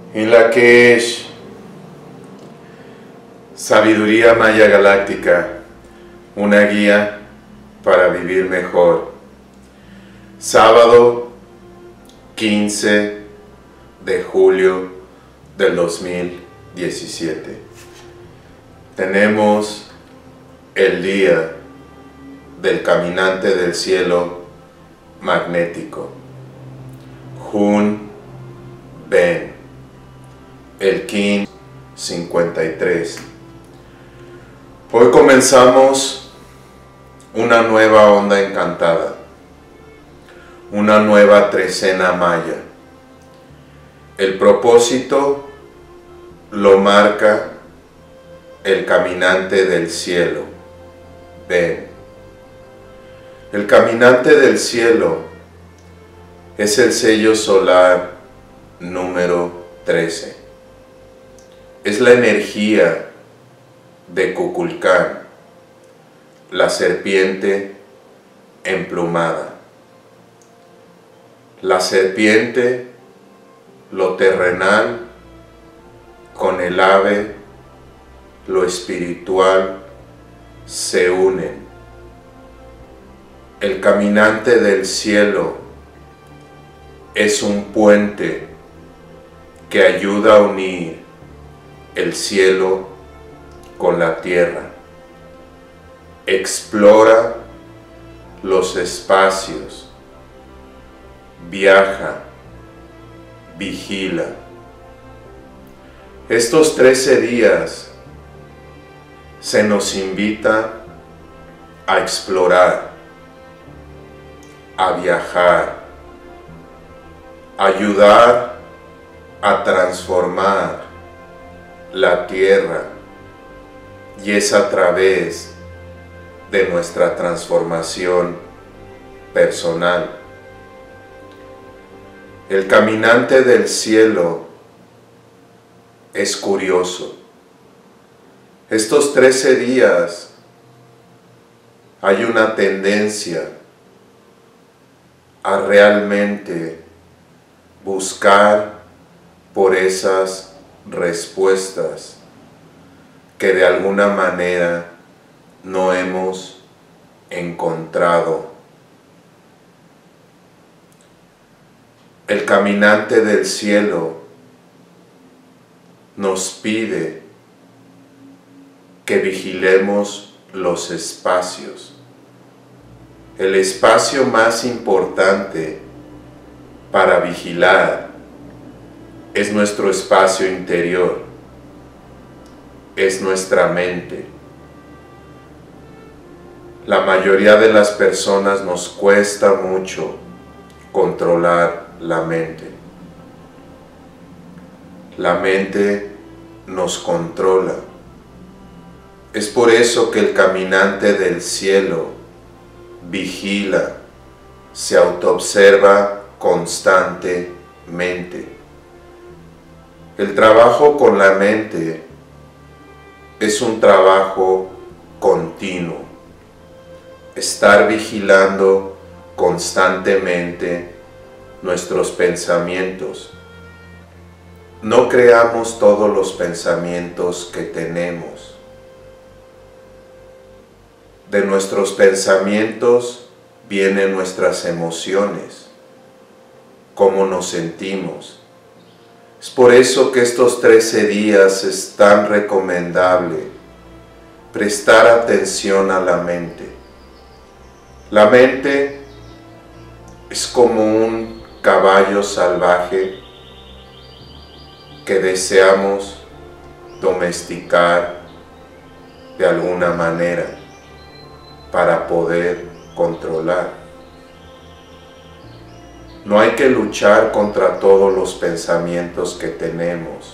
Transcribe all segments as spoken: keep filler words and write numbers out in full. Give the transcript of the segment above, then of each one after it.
En Lakesh, Sabiduría Maya Galáctica, una guía para vivir mejor. Sábado quince de julio del dos mil diecisiete. Tenemos el día del caminante del cielo magnético, Hun Ben, el Kin cincuenta y tres. Hoy comenzamos una nueva onda encantada, una nueva trecena maya. El propósito lo marca el caminante del cielo, Ben. El caminante del cielo es el sello solar número trece. Es la energía de Kukulcán, la serpiente emplumada. La serpiente, lo terrenal, con el ave, lo espiritual, se unen. El caminante del cielo es un puente que ayuda a unir el cielo con la tierra. Explora los espacios, viaja, vigila. Estos trece días se nos invita a explorar, a viajar, a ayudar a transformar la tierra, y es a través de nuestra transformación personal. El caminante del cielo es curioso. Estos trece días hay una tendencia a realmente buscar por esas respuestas que de alguna manera no hemos encontrado. El caminante del cielo nos pide que vigilemos los espacios. El espacio más importante para vigilar es nuestro espacio interior, es nuestra mente. La mayoría de las personas nos cuesta mucho controlar la mente. La mente nos controla. Es por eso que el caminante del cielo vigila, se autoobserva constantemente. El trabajo con la mente es un trabajo continuo. Estar vigilando constantemente nuestros pensamientos. No creamos todos los pensamientos que tenemos. De nuestros pensamientos vienen nuestras emociones, cómo nos sentimos. Es por eso que estos trece días es tan recomendable prestar atención a la mente. La mente es como un caballo salvaje que deseamos domesticar de alguna manera para poder controlar. No hay que luchar contra todos los pensamientos que tenemos.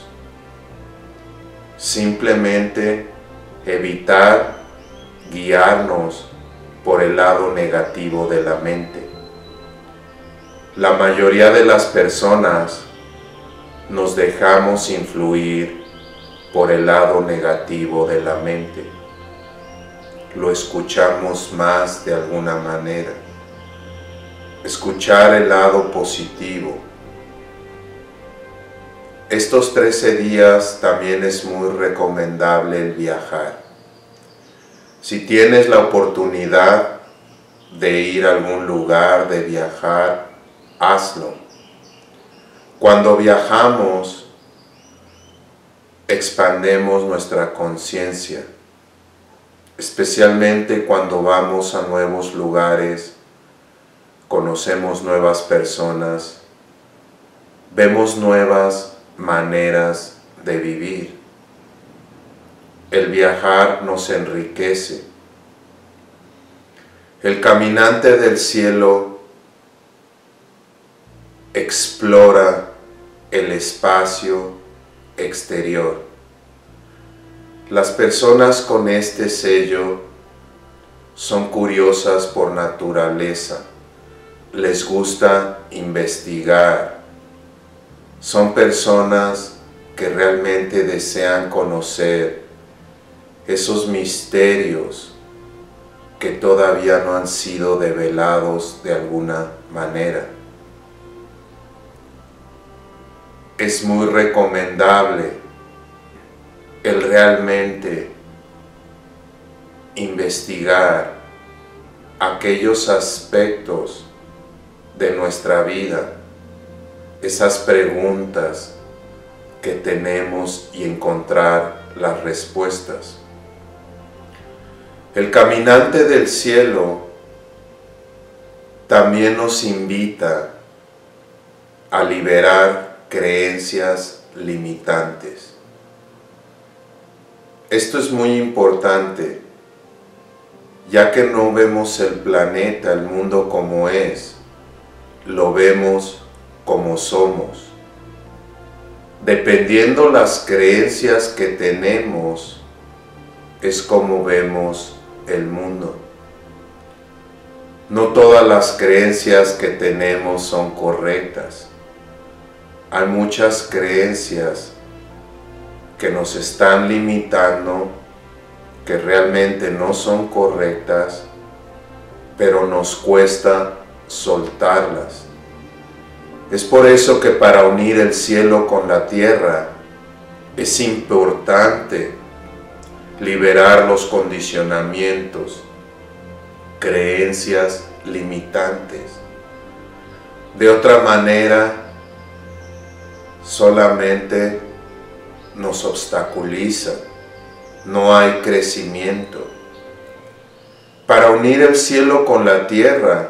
Simplemente evitar guiarnos por el lado negativo de la mente. La mayoría de las personas nos dejamos influir por el lado negativo de la mente. Lo escuchamos más de alguna manera. Escuchar el lado positivo estos trece días también es muy recomendable el viajar. Si tienes la oportunidad de ir a algún lugar, de viajar, hazlo. Cuando viajamos, expandemos nuestra conciencia, especialmente cuando vamos a nuevos lugares, conocemos nuevas personas, vemos nuevas maneras de vivir. El viajar nos enriquece. El caminante del cielo explora el espacio exterior. Las personas con este sello son curiosas por naturaleza, les gusta investigar, son personas que realmente desean conocer esos misterios que todavía no han sido develados de alguna manera. Es muy recomendable el realmente investigar aquellos aspectos de nuestra vida, esas preguntas que tenemos y encontrar las respuestas. El caminante del cielo también nos invita a liberar creencias limitantes. Esto es muy importante, ya que no vemos el planeta, el mundo como es, lo vemos como somos. Dependiendo las creencias que tenemos, es como vemos el mundo. No todas las creencias que tenemos son correctas. Hay muchas creencias que nos están limitando, que realmente no son correctas, pero nos cuesta soltarlas. Es por eso que para unir el cielo con la tierra es importante liberar los condicionamientos, creencias limitantes. De otra manera, solamente nos obstaculiza, no hay crecimiento. Para unir el cielo con la tierra,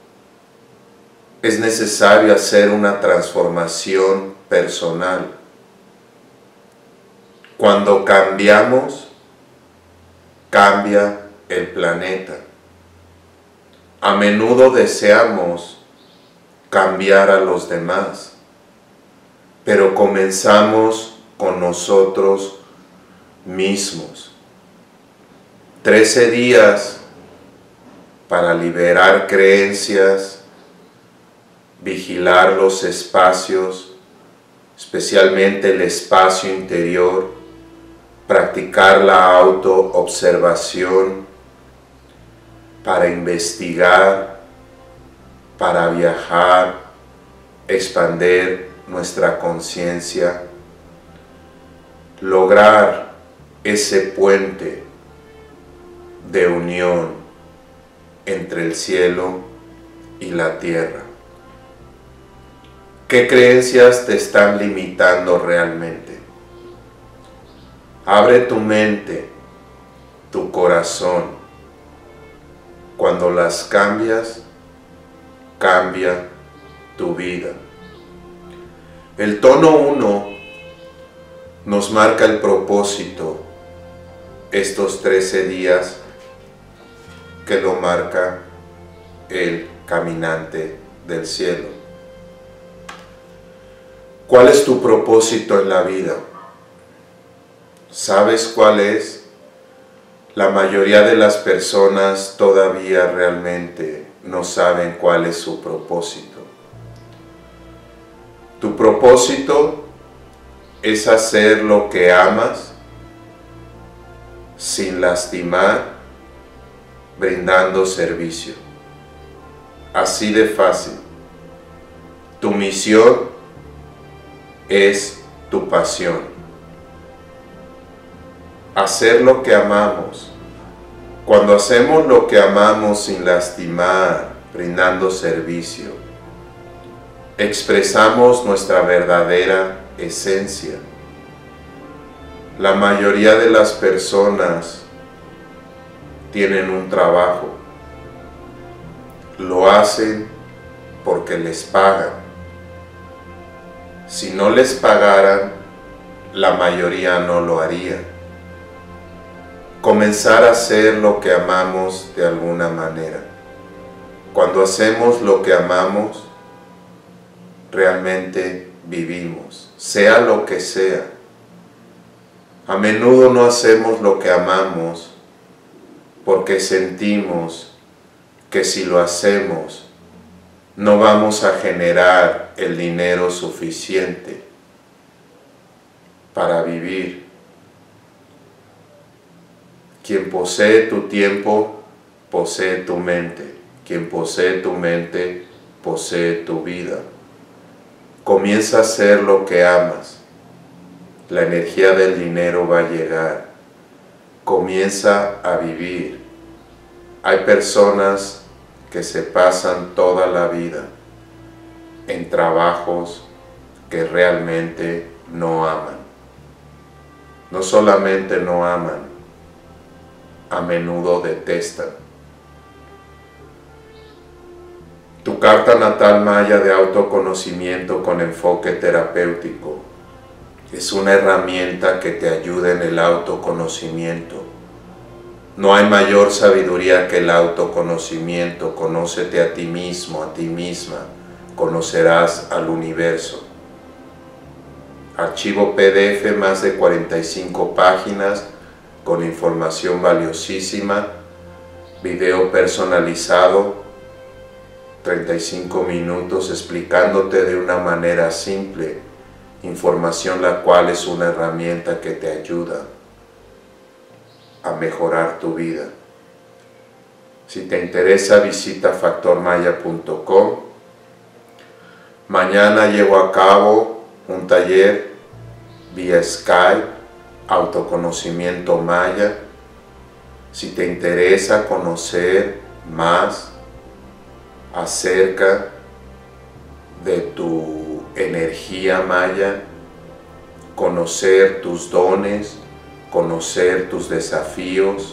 es necesario hacer una transformación personal. Cuando cambiamos, cambia el planeta. A menudo deseamos cambiar a los demás, pero comenzamos con nosotros mismos. Trece días para liberar creencias, vigilar los espacios, especialmente el espacio interior, practicar la autoobservación, para investigar, para viajar, expandir nuestra conciencia, lograr ese puente de unión entre el cielo y la tierra. ¿Qué creencias te están limitando realmente? Abre tu mente, tu corazón. Cuando las cambias, cambia tu vida. El tono uno nos marca el propósito, estos trece días que lo marca el caminante del cielo. ¿Cuál es tu propósito en la vida? ¿Sabes cuál es? La mayoría de las personas todavía realmente no saben cuál es su propósito. Tu propósito es hacer lo que amas sin lastimar, brindando servicio. Así de fácil. Tu misión es tu pasión. Hacer lo que amamos. Cuando hacemos lo que amamos sin lastimar, brindando servicio, expresamos nuestra verdadera esencia. La mayoría de las personas tienen un trabajo. Lo hacen porque les pagan. Si no les pagaran, la mayoría no lo haría. Comenzar a hacer lo que amamos de alguna manera. Cuando hacemos lo que amamos, realmente vivimos, sea lo que sea. A menudo no hacemos lo que amamos porque sentimos que si lo hacemos, no vamos a generar el dinero suficiente para vivir. Quien posee tu tiempo, posee tu mente. Quien posee tu mente, posee tu vida. Comienza a hacer lo que amas. La energía del dinero va a llegar. Comienza a vivir. Hay personas que se pasan toda la vida en trabajos que realmente no aman. No solamente no aman, a menudo detestan. Tu carta natal maya de autoconocimiento con enfoque terapéutico es una herramienta que te ayuda en el autoconocimiento. No hay mayor sabiduría que el autoconocimiento. Conócete a ti mismo, a ti misma. Conocerás al universo. Archivo P D F, más de cuarenta y cinco páginas, con información valiosísima. Video personalizado, treinta y cinco minutos, explicándote de una manera simple. Información la cual es una herramienta que te ayuda a mejorar tu vida. Si te interesa, visita factor maya punto com. Mañana llevo a cabo un taller vía Skype, autoconocimiento maya. Si te interesa conocer más acerca de tu energía maya, conocer tus dones, conocer tus desafíos,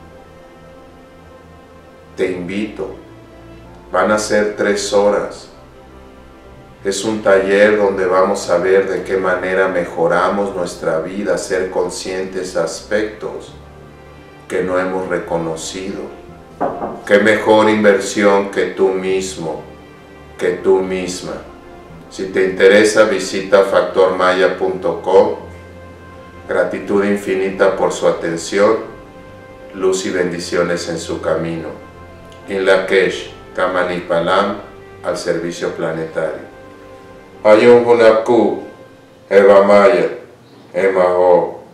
te invito. Van a ser tres horas. Es un taller donde vamos a ver de qué manera mejoramos nuestra vida, ser conscientes de aspectos que no hemos reconocido. Qué mejor inversión que tú mismo, que tú misma. Si te interesa, visita factor maya punto com. Gratitud infinita por su atención, luz y bendiciones en su camino. In Lakesh, Kamanipalam, al servicio planetario. Ayun Hunaku, Eva Maya, Ema Ho.